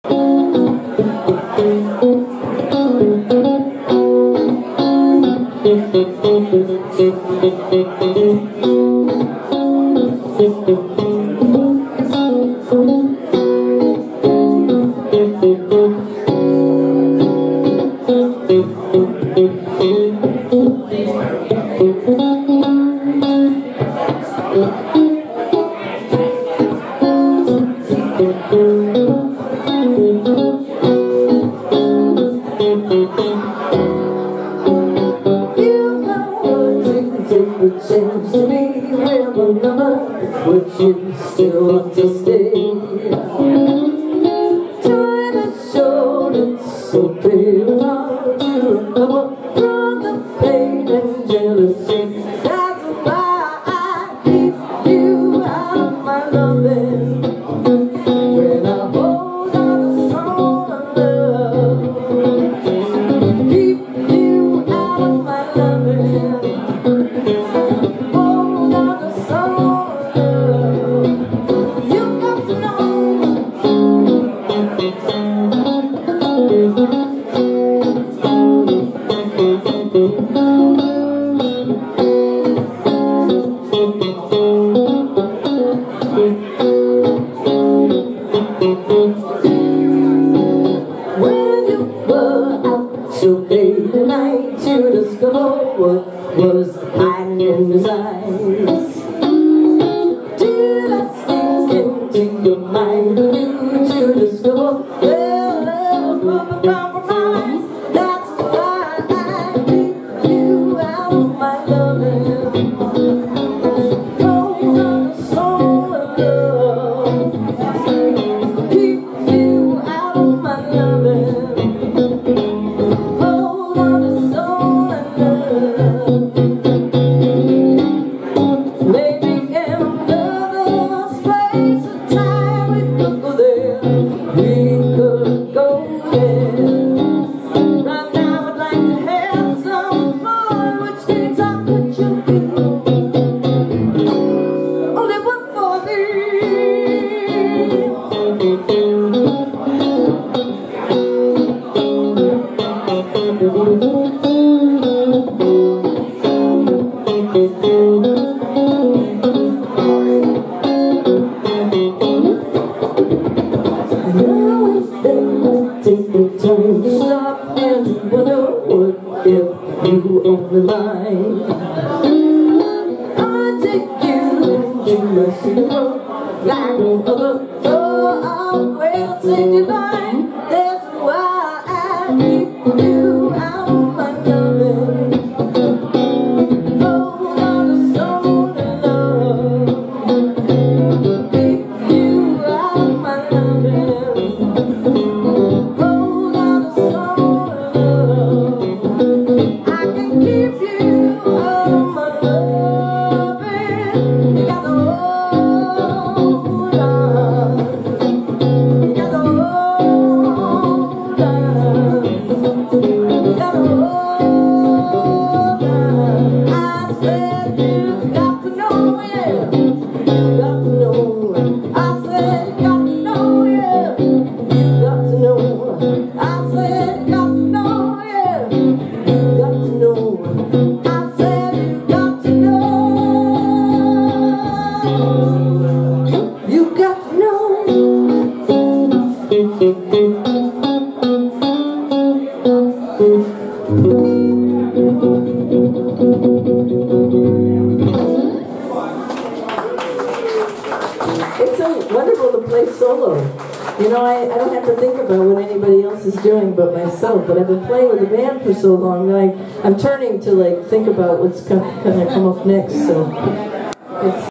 Would you still want to stay? Try to show it's so very hard to recover from the pain and jealousy. That's why I keep you out of my loving. When I hold on to someone love, keep you out of my loving. Hold on to someone. So late at night to discover what was hiding in his eyes. Did I sneak into your mind for you to discover love was a compromise? That's why I keep you out of my loving. Hold on to soul and love. Keep you out of my loving. Take the time to stop and wonder what if you only lie. I take you into my secret like no other. So I'll wait and say goodbye. That's why I keep you out of my loving. Hold on to soul and love. Keep you out of my loving. It's so wonderful to play solo. You know, I don't have to think about what anybody else is doing but myself, but I've been playing with the band for so long that I'm turning to think about what's going to come up next, so it's